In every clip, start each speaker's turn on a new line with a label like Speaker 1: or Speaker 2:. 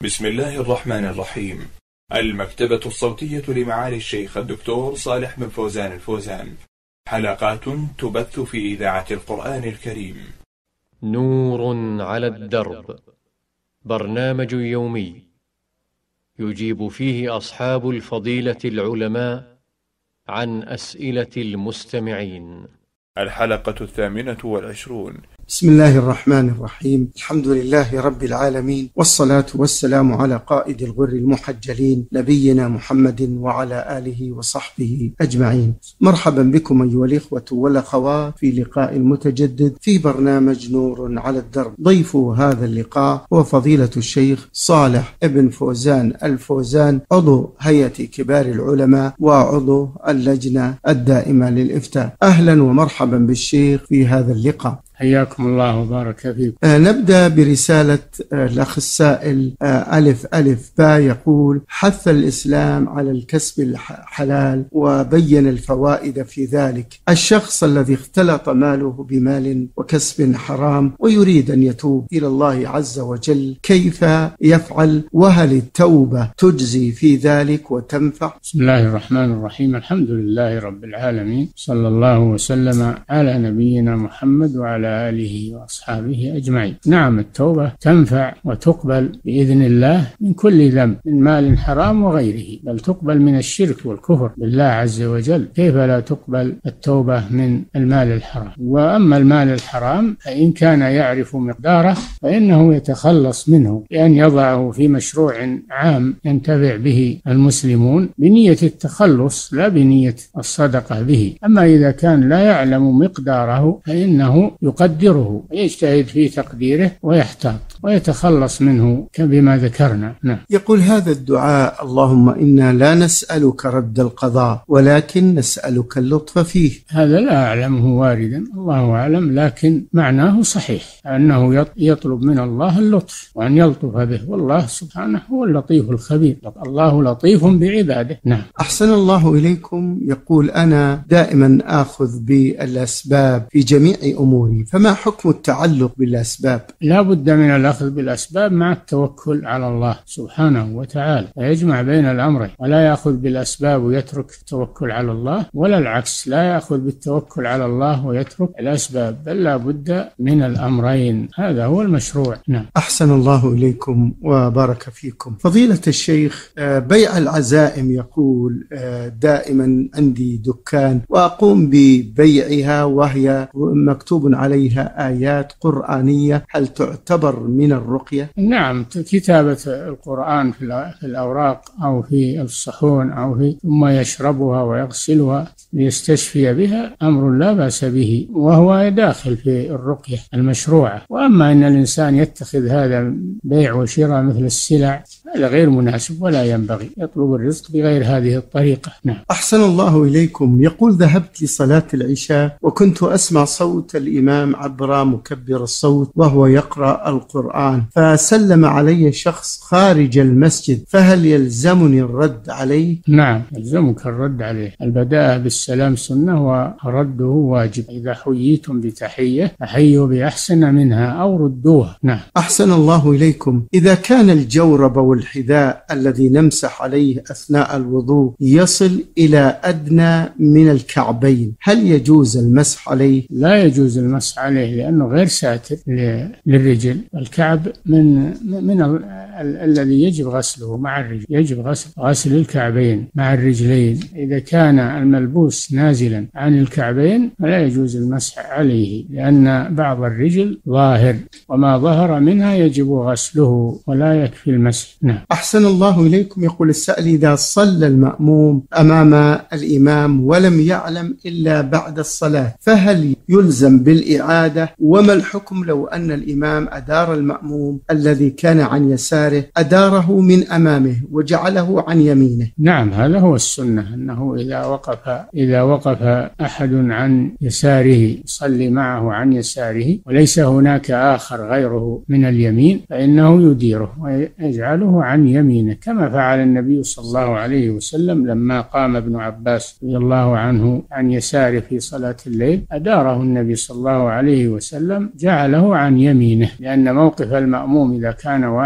Speaker 1: بسم الله الرحمن الرحيم. المكتبة الصوتية لمعالي الشيخ الدكتور صالح بن فوزان الفوزان. حلقات تبث في إذاعة القرآن الكريم.
Speaker 2: نور على الدرب، برنامج يومي يجيب فيه أصحاب الفضيلة العلماء عن أسئلة المستمعين.
Speaker 1: الحلقة 28.
Speaker 3: بسم الله الرحمن الرحيم. الحمد لله رب العالمين، والصلاة والسلام على قائد الغر المحجلين نبينا محمد وعلى آله وصحبه أجمعين. مرحبا بكم أيها الإخوة والأخوات في لقاء متجدد في برنامج نور على الدرب. ضيف هذا اللقاء هو فضيلة الشيخ صالح بن فوزان الفوزان، عضو هيئة كبار العلماء وعضو اللجنة الدائمة للإفتاء. أهلا ومرحبا بالشيخ في هذا اللقاء.
Speaker 4: حياكم الله وبارك فيكم.
Speaker 3: نبدأ برسالة الأخ السائل ألف ألف با، يقول: حث الإسلام على الكسب الحلال وبين الفوائد في ذلك. الشخص الذي اختلط ماله بمال وكسب حرام ويريد أن يتوب إلى الله عز وجل، كيف يفعل؟ وهل التوبة تجزي في ذلك وتنفع؟
Speaker 4: بسم الله الرحمن الرحيم. الحمد لله رب العالمين، صلى الله وسلم على نبينا محمد وعلى آله وأصحابه أجمعين. نعم، التوبة تنفع وتقبل بإذن الله من كل ذنب، من مال حرام وغيره، بل تقبل من الشرك والكفر بالله عز وجل. كيف لا تقبل التوبة من المال الحرام؟ وأما المال الحرام فإن كان يعرف مقداره فإنه يتخلص منه بأن يضعه في مشروع عام ينتفع به المسلمون بنية التخلص لا بنية الصدقة به. أما إذا كان لا يعلم مقداره فإنه يقدره ويجتهد في تقديره ويحتاط ويتخلص منه بما ذكرنا. نعم.
Speaker 3: يقول هذا الدعاء: اللهم إنا لا نسألك رد القضاء ولكن نسألك اللطف فيه.
Speaker 4: هذا لا أعلمه واردا، الله أعلم، لكن معناه صحيح، أنه يطلب من الله اللطف وأن يلطف به، والله سبحانه هو اللطيف الخبير، الله لطيف بعباده. نعم.
Speaker 3: أحسن الله إليكم. يقول: أنا دائما آخذ بالأسباب في جميع أموري، فما حكم التعلق بالأسباب؟
Speaker 4: لا بد من الأخذ بالأسباب مع التوكل على الله سبحانه وتعالى، فيجمع بين الأمرين، ولا يأخذ بالأسباب ويترك التوكل على الله، ولا العكس، لا يأخذ بالتوكل على الله ويترك الأسباب، بل لا بد من الأمرين، هذا هو المشروع. نعم.
Speaker 3: أحسن الله إليكم وبارك فيكم. فضيلة الشيخ، بيع العزائم، يقول: دائما عندي دكان وأقوم ببيعها وهي مكتوب عليها آيات قرآنية، هل تعتبر من الرقية؟
Speaker 4: نعم، كتابة القرآن في الأوراق أو في الصحون أو ثم يشربها ويغسلها ليستشفي بها أمر لا بأس به، وهو داخل في الرقية المشروعة. وأما أن الإنسان يتخذ هذا بيع وشراء مثل السلع، هذا غير مناسب ولا ينبغي، يطلب الرزق بغير هذه الطريقة. نعم.
Speaker 3: أحسن الله إليكم. يقول: ذهبت لصلاة العشاء وكنت أسمع صوت الإمام عبر مكبر الصوت وهو يقرأ القرآن، فسلم علي شخص خارج المسجد، فهل يلزمني الرد عليه؟
Speaker 4: نعم، يلزمك الرد عليه. البداءة بالسلام سنة ورده واجب. إذا حييتم بتحية فحيوا بأحسن منها أو ردوها. نعم.
Speaker 3: أحسن الله إليكم. إذا كان الجورب والحذاء الذي نمسح عليه أثناء الوضوء يصل إلى أدنى من الكعبين، هل يجوز المسح عليه؟
Speaker 4: لا يجوز المسح عليه، لأنه غير ساتر للرجل. الكعب من الذي يجب غسله مع الرجل، يجب غسل الكعبين مع الرجلين. إذا كان الملبوس نازلا عن الكعبين فلا يجوز المسح عليه، لأن بعض الرجل ظاهر، وما ظهر منها يجب غسله ولا يكفي المسح. نعم.
Speaker 3: أحسن الله إليكم. يقول السائل: إذا صلى المأموم أمام الإمام ولم يعلم إلا بعد الصلاة، فهل يلزم بالإعادة؟ وما الحكم لو أن الإمام أدار المأموم الذي كان عن يساره، أداره من أمامه وجعله عن يمينه؟
Speaker 4: نعم، هذا هو السنة، أنه إذا وقف أحد عن يساره يصلي معه عن يساره وليس هناك آخر غيره من اليمين، فإنه يديره ويجعله عن يمينه، كما فعل النبي صلى الله عليه وسلم لما قام ابن عباس رضي الله عنه عن يساره في صلاة الليل، أداره النبي صلى الله عليه وسلم، جعله عن يمينه، لأن موقف المأموم إذا كان واحدا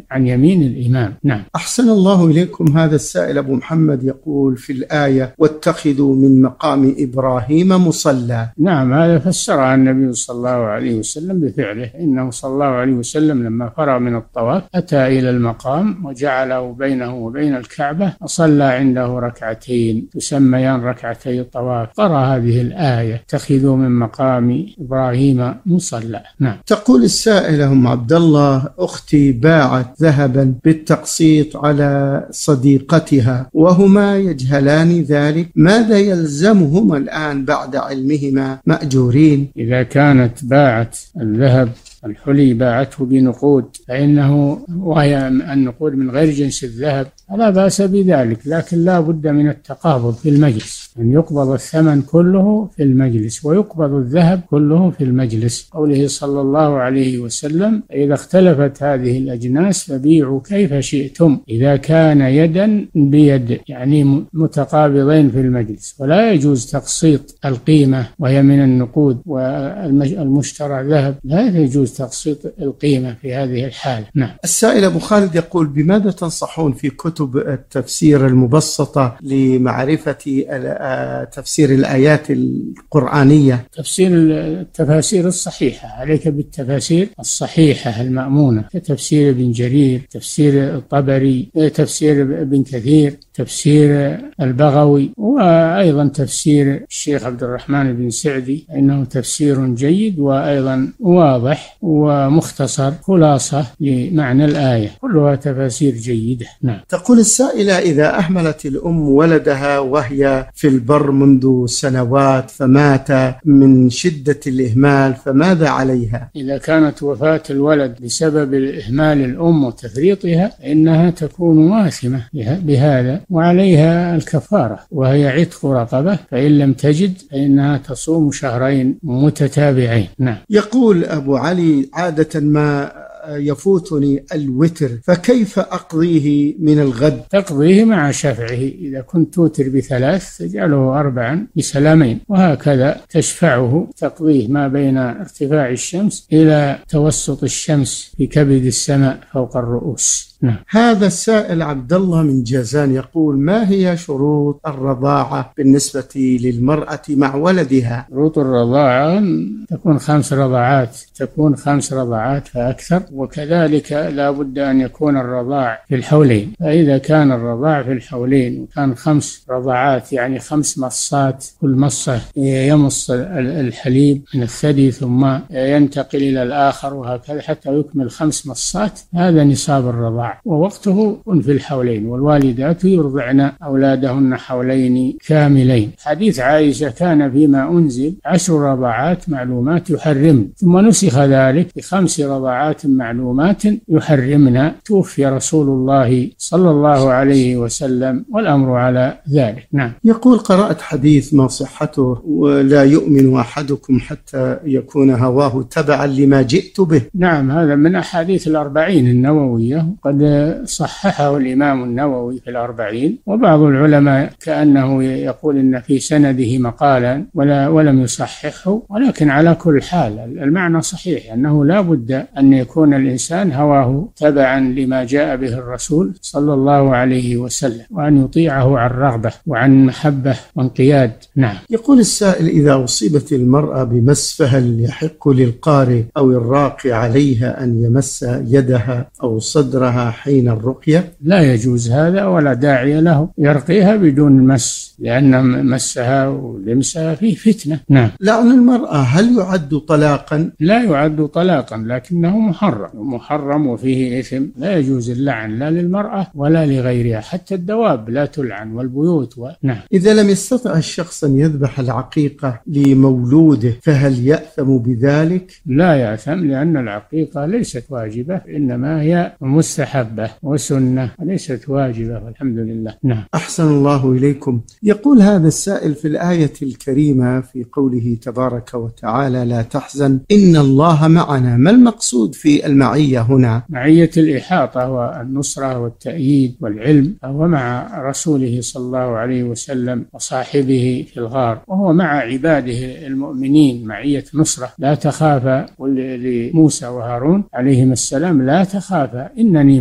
Speaker 4: عن يمين الإمام. نعم.
Speaker 3: أحسن الله إليكم. هذا السائل أبو محمد يقول في الآية واتخذوا من مقام إبراهيم مصلى.
Speaker 4: نعم، هذا فسرها النبي صلى الله عليه وسلم بفعله، إنه صلى الله عليه وسلم لما فرغ من الطواف أتى إلى المقام وجعله بينه وبين الكعبة وصلى عنده ركعتين تسميان ركعتي الطواف، قرأ هذه الآية اتخذوا من مقام إبراهيم مصلى. نعم.
Speaker 3: تقول السائلة أم عبد الله أختي باعت ذهبا بالتقسيط على صديقتها وهما يجهلان ذلك، ماذا يلزمهما الآن بعد علمهما مأجورين؟
Speaker 4: إذا كانت باعت الذهب الحلي باعته بنقود فإنه، وهي النقود من غير جنس الذهب، لا بأس بذلك، لكن لا بد من التقابض في المجلس، أن يقبض الثمن كله في المجلس ويقبض الذهب كله في المجلس. قوله صلى الله عليه وسلم إذا اختلفت هذه الأجناس فبيعوا كيف شئتم إذا كان يدا بيد، يعني متقابضين في المجلس، ولا يجوز تقسيط القيمة وهي من النقود والمشترى ذهب، لا يجوز تقسيط القيمة في هذه الحالة. نعم.
Speaker 3: السائل أبو خالد يقول بماذا تنصحون في كتب التفسير المبسطة لمعرفة تفسير الآيات القرآنية؟
Speaker 4: التفاسير الصحيحة، عليك بالتفاسير الصحيحة المأمونة، كتفسير ابن جرير، تفسير الطبري، تفسير ابن كثير، تفسير البغوي، وأيضا تفسير الشيخ عبد الرحمن بن سعدي، إنه تفسير جيد وأيضا واضح ومختصر خلاصة لمعنى الآية، كلها تفاسير جيدة. نعم.
Speaker 3: تقول السائلة إذا أهملت الأم ولدها وهي في البر منذ سنوات فمات من شدة الإهمال فماذا عليها؟
Speaker 4: إذا كانت وفاة الولد بسبب إهمال الأم وتفريطها إنها تكون واثمة بهذا وعليها الكفارة، وهي عتق رقبة، فإن لم تجد فإنها تصوم شهرين متتابعين. نعم.
Speaker 3: يقول أبو علي عادة ما يفوتني الوتر فكيف أقضيه من الغد؟
Speaker 4: تقضيه مع شفعه، إذا كنت توتر ب3 تجعله 4 بسلامين، وهكذا تشفعه، تقضيه ما بين ارتفاع الشمس إلى توسط الشمس في كبد السماء فوق الرؤوس. نعم.
Speaker 3: هذا السائل عبد الله من جازان يقول ما هي شروط الرضاعة بالنسبة للمرأة مع ولدها؟
Speaker 4: شروط الرضاعة تكون 5 رضعات، تكون 5 رضعات فأكثر، وكذلك لا بد أن يكون الرضاع في الحولين، فإذا كان الرضاع في الحولين وكان 5 رضعات يعني 5 مصات، كل مصة يمص الحليب من الثدي ثم ينتقل إلى الآخر وهكذا حتى يكمل 5 مصات، هذا نصاب الرضاع، ووقته في الحولين، والوالدات يرضعن أولادهن حولين كاملين. حديث عائشة كان فيما أنزل 10 رضعات معلومات يحرمن، ثم نسخ ذلك ب5 رضعات معلومات يحرمن، توفي رسول الله صلى الله عليه وسلم والأمر على ذلك. نعم.
Speaker 3: يقول قرأت حديث ما صحته ولا يؤمن أحدكم حتى يكون هواه تبعا لما جئت به.
Speaker 4: نعم، هذا من أحاديث 40 النووية، قد صححه الإمام النووي في 40، وبعض العلماء كأنه يقول إن في سنده مقالا ولم يصححه، ولكن على كل حال المعنى صحيح، أنه لا بد أن يكون الإنسان هواه تبعا لما جاء به الرسول صلى الله عليه وسلم، وأن يطيعه عن رغبة وعن محبة وانقياد. نعم.
Speaker 3: يقول السائل إذا أصيبت المرأة بمس فهل يحق للقارئ أو الراقي عليها أن يمس يدها أو صدرها حين الرقية؟
Speaker 4: لا يجوز هذا ولا داعي له، يرقيها بدون مس، لأن مسها ولمسها فيه فتنة. نعم.
Speaker 3: لعن المرأة هل يعد طلاقا؟
Speaker 4: لا يعد طلاقا، لكنه محرم وفيه إثم، لا يجوز اللعن لا للمرأة ولا لغيرها، حتى الدواب لا تلعن والبيوت نعم.
Speaker 3: إذا لم يستطع الشخص أن يذبح العقيقة لمولوده فهل يأثم بذلك؟
Speaker 4: لا يأثم، لأن العقيقة ليست واجبة، إنما هي مستحبة وسنة وليست واجبة، والحمد لله. نعم.
Speaker 3: أحسن الله إليكم. يقول هذا السائل في الآية الكريمة في قوله تبارك وتعالى لا تحزن إن الله معنا، ما المقصود في المعية هنا؟
Speaker 4: معية الإحاطة والنصرة والتأييد والعلم، هو مع رسوله صلى الله عليه وسلم وصاحبه في الغار، وهو مع عباده المؤمنين معية نصرة. لا تخافا، لموسى وهارون عليهما السلام لا تخافا إنني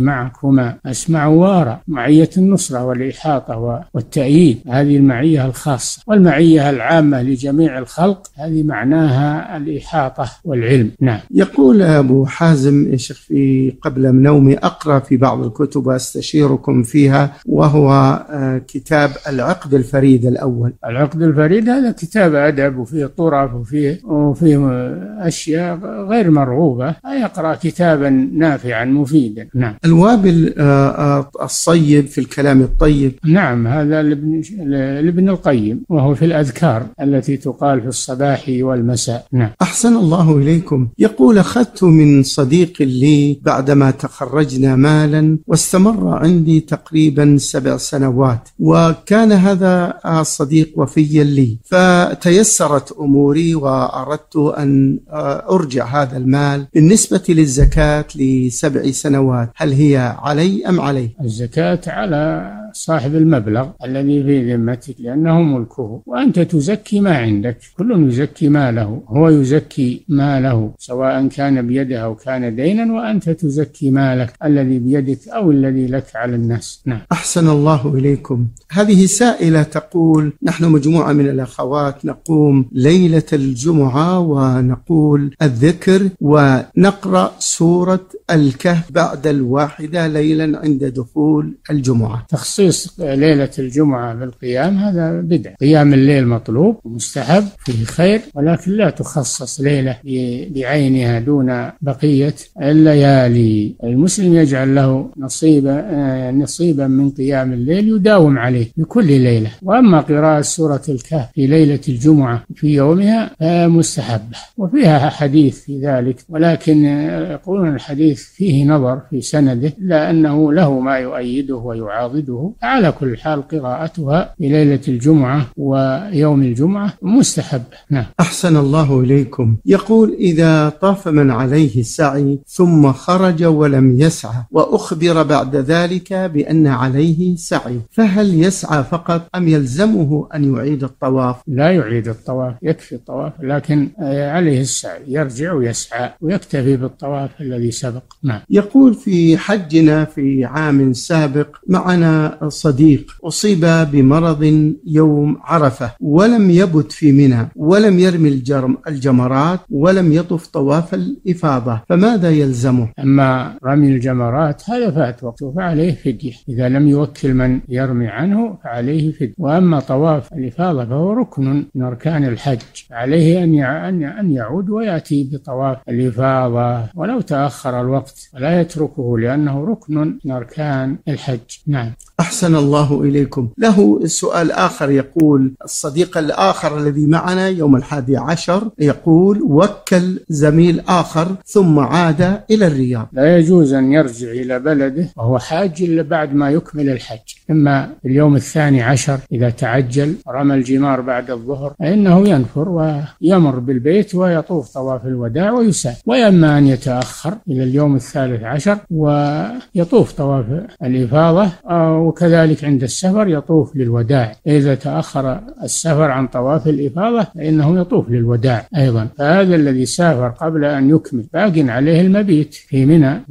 Speaker 4: معكما أسمع وأرى، معية النصرة والإحاطة والتأييد، هذه المعية الخاصة. والمعية العامة لجميع الخلق هذه معناها الإحاطة والعلم. نعم.
Speaker 3: يقول أبو حازم: يا شيخ، في قبل من نومي أقرأ في بعض الكتب وأستشيركم فيها، وهو كتاب العقد الفريد الأول.
Speaker 4: العقد الفريد هذا كتاب أدب وفيه طرف وفيه أشياء غير مرغوبة، يقرأ كتابا نافعا مفيدا. نعم.
Speaker 3: الوابل الصيب في الكلام الطيب.
Speaker 4: نعم، هذا لابن القيم، وهو في الأذكار التي تقال في الصباح والمساء. نعم.
Speaker 3: أحسن الله إليكم. يقول: أخذت من صديق لي بعدما تخرجنا مالا، واستمر عندي تقريبا 7 سنوات، وكان هذا الصديق وفيا لي، فتيسرت أموري وأردت أن أرجع هذا المال. بالنسبة للزكاة ل7 سنوات، هل هي علي أم عليه؟
Speaker 4: الزكاة على صاحب المبلغ الذي في ذمتك، لأنه ملكه، وأنت تزكي ما عندك. كل يزكي ماله، هو يزكي ماله سواء كان بيده أو كان دينا، وأنت تزكي مالك الذي بيدك أو الذي لك على الناس. نعم.
Speaker 3: أحسن الله إليكم. هذه سائلة تقول: نحن مجموعة من الأخوات نقوم ليلة الجمعة ونقول الذكر ونقرأ سورة الكهف بعد 1 ليلا عند دخول الجمعة.
Speaker 4: تخصيص ليلة الجمعة بالقيام هذا بدعة. قيام الليل مطلوب ومستحب، فيه خير، ولكن لا تخصص ليلة بعينها دون بقية الليالي. المسلم يجعل له نصيبا من قيام الليل يداوم عليه بكل ليلة. وأما قراءة سورة الكهف في ليلة الجمعة في يومها مستحبة، وفيها حديث في ذلك، ولكن يقولون الحديث فيه نظر في سنده، إلا أنه له ما يؤيده ويعاضده. على كل حال قراءتها في ليلة الجمعة ويوم الجمعة مستحبة. نعم.
Speaker 3: أحسن الله إليكم. يقول: إذا طاف من عليه السعي ثم خرج ولم يسعى، وأخبر بعد ذلك بأن عليه سعي، فهل يسعى فقط أم يلزمه أن يعيد الطواف؟
Speaker 4: لا يعيد الطواف، يكفي الطواف، لكن عليه السعي، يرجع ويسعى ويكتفي بالطواف الذي سبق. نعم.
Speaker 3: يقول: في حجنا في عام سابق معنا صديق أصيب بمرض يوم عرفة، ولم يبت في منى، ولم يرمي الجمرات، ولم يطف طواف الإفاضة، فماذا يلزمه؟
Speaker 4: أما رمي الجمرات هذا فات وقته فعليه فدية، إذا لم يوكل من يرمي عنه فعليه فدية. وأما طواف الإفاضة فهو ركن من أركان الحج، عليه أن يعود ويأتي بطواف الإفاضة ولو تأخر الوقت، ولا يتركه لأنه ركن من أركان الحج. نعم.
Speaker 3: أحسن الله إليكم. له سؤال آخر، يقول الصديق الآخر الذي معنا يوم 11 يقول: وكل زميل آخر ثم عاد إلى الرياض.
Speaker 4: لا يجوز أن يرجع إلى بلده وهو حاج إلا بعد ما يكمل الحج. إما اليوم 12 إذا تعجل رمى الجمار بعد الظهر فإنه ينفر ويمر بالبيت ويطوف طواف الوداع ويسافر، وإما أن يتأخر إلى اليوم 13 ويطوف طواف الإفاضة، وكذلك عند السفر يطوف للوداع. إذا تأخر السفر عن طواف الإفاضة فإنه يطوف للوداع أيضا. فهذا الذي سافر قبل أن يكمل باق عليه المبيت في منى،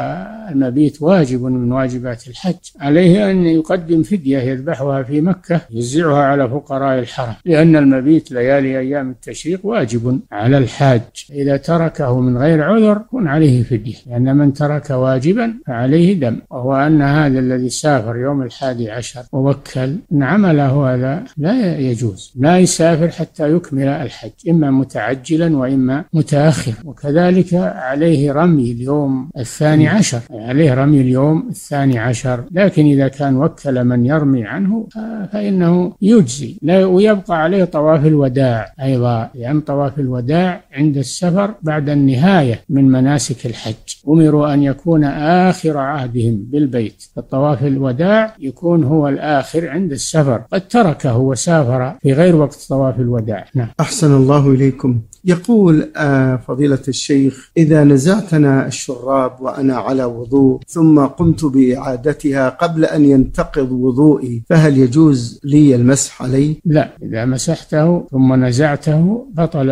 Speaker 4: والمبيت واجب من واجبات الحج. عليه أن يقدم فدية يذبحها في مكة يوزعها على فقراء الحرم، لأن المبيت ليالي أيام التشريق واجب على الحاج. إذا تركه من غير عذر يكون عليه فدية، لأن من ترك واجبا فعليه دم. وهو أن هذا الذي سافر يوم 11 ووكل إن عمله هذا لا يجوز، لا يسافر حتى يكمل الحج، إما متعجلا وإما متأخر. وكذلك عليه رمي اليوم 12، عليه رمي اليوم 12. لكن إذا كان وكل من يرمي عنه فإنه يجزي، ويبقى عليه طواف الوداع أيضا، لأن طواف الوداع عند السفر بعد النهاية من مناسك الحج. أمروا أن يكون آخر عهدهم بالبيت، الطواف الوداع يكون هو الآخر عند السفر، قد تركه وسافر في غير وقت طواف الوداع. نعم.
Speaker 3: أحسن الله إليكم. يقول فضيلة الشيخ: إذا نزعتنا الشراب وأنا على وضوء ثم قمت بإعادتها قبل أن ينتقض وضوئي، فهل يجوز لي المسح عليه؟
Speaker 4: لا، إذا مسحته ثم نزعته بطل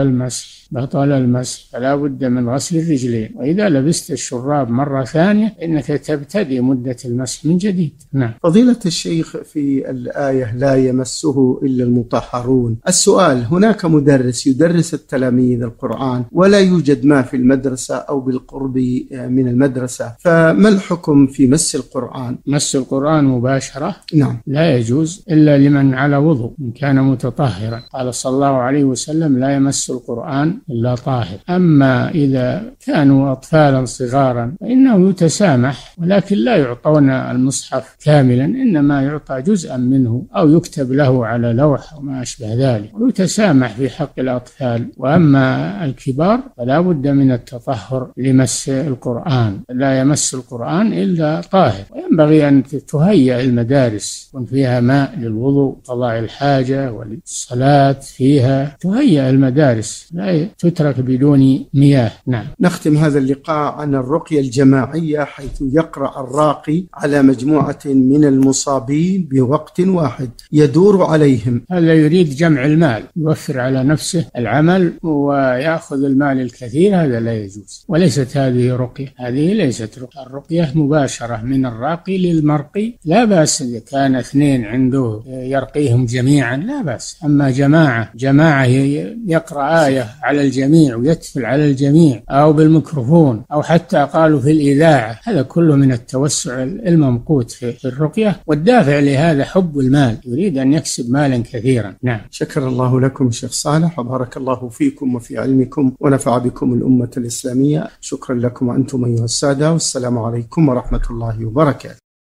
Speaker 4: المسح، فلا بد من غسل الرجلين. وإذا لبست الشراب مرة ثانية إنك تبتدي مدة المسح من جديد. نعم.
Speaker 3: فضيلة الشيخ، في الآية لا يمسه إلا المطهرون، السؤال: هناك مدرس يدرس التلاميذ القرآن ولا يوجد ماء في المدرسة أو بالقرب من المدرسة، فما الحكم في مس القرآن؟
Speaker 4: مس القرآن مباشرة
Speaker 3: نعم
Speaker 4: لا يجوز إلا لمن على وضوء إن كان متطهرا. قال صلى الله عليه وسلم: لا يمس القرآن إلا طاهر. أما إذا كانوا أطفالا صغارا فإنه يتسامح، ولكن لا يعطون المصحف كاملا، إنما يعطى جزءا منه أو يكتب له على لوح وما أشبه ذلك، ويتسامح في حق الأطفال. وأما الكبار فلا بد من التطهر لمس القرآن، لا يمس القرآن إلا طاهر. وينبغي أن تهيئ المدارس يكون فيها ماء للوضوء، قضاء الحاجة والصلاة فيها، تهيئ المدارس لا تترك بدون مياه. نعم.
Speaker 3: نختم هذا اللقاء عن الرقية الجماعية، حيث يقرأ الراقي على مجموعة من المصابين بوقت واحد يدور عليهم.
Speaker 4: هذا يريد جمع المال، يوفر على نفسه العمل ويأخذ المال الكثير، هذا لا يجوز. وليست هذه رقية، هذه ليست رقية. الرقية مباشرة من الراقي للمرقي، لا بأس إذا كان اثنين عنده يرقيهم جميعا، لا بأس. أما جماعة يقرأ آية على الجميع ويتفل على الجميع، أو بالميكروفون، أو حتى قالوا في الإذاعة، هذا كله من التوسع الممقوت في الرقية. والدافع لهذا حب المال، يريد أن يكسب مالا كثيرا. نعم.
Speaker 3: شكر الله لكم شيخ صالح، وبارك الله فيكم وفي علمكم، ونفع بكم الأمة الإسلامية. شكرا لكم وأنتم أيها السادة، والسلام عليكم ورحمة الله وبركاته.